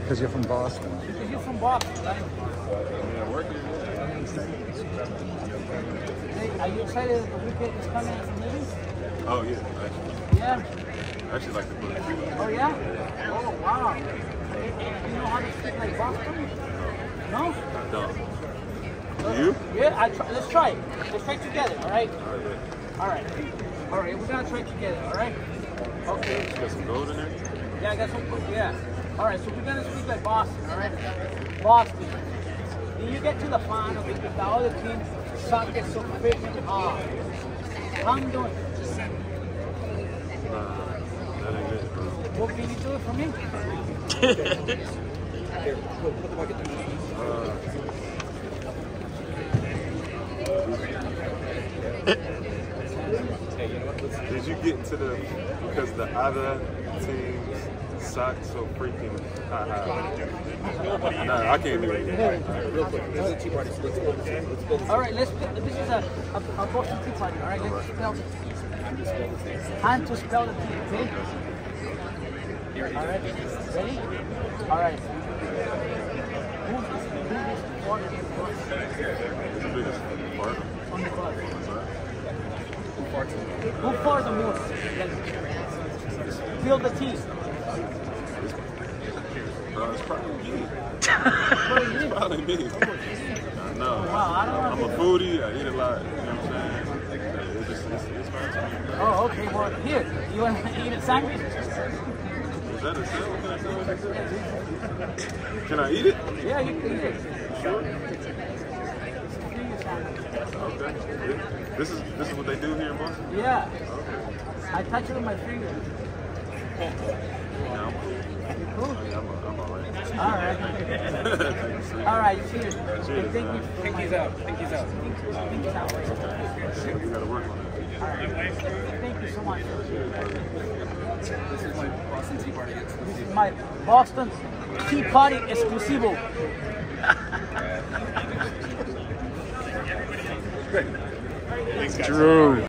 Because you're from Boston. Because you're from Boston, right? Yeah, working. Hey, are you excited that the weekend is coming as a movie? Oh, yeah, actually. Yeah? I actually like the book. Oh, yeah? Oh, wow. You know how to speak like Boston? No? I don't. Do you? Yeah, let's try it. Let's try it together, all right? All right. All right, we're gonna try it together, all right? Okay. You got some gold in there? Yeah, I got some, yeah. All right, so we're gonna speak like Boston, all right? Boston. Then you get to the final because the other team suck it so freaking hard. How I'm doing? That ain't it, bro. What can you do it for me? Did you get to the, because the other teams suck so freaking nah, I can't do it. Real quick, this is a tea party, so let's build this. All right, this is a Boston Tea Party, all right? Let's spell the tea. Time to spell the tea, okay? All right, ready? All right. Who's the water game first? The biggest part. On the bus. Who farts the most? Feel the tea. It's probably me. Probably you. Probably me. No, Wow, I don't I'm know. a foodie. I eat a lot. You know what I'm saying? It's fine to me. Oh, okay. Well, here. You want to eat a sandwich? Is that a sale? Can I eat it? Yeah, you can eat it. Sure. It's Okay. This is what they do here in Boston? yeah. I touch it with my finger. Yeah, I'm Cool. I'm all right. All right. All right. Cheers. Cheers, Thank man. you. Pinky's out. Pinky's out. Pinky's out. We gotta work on it. All right. Thank you so much. This is my Boston tea party. This is my Boston Tea Party exclusivo. Drew.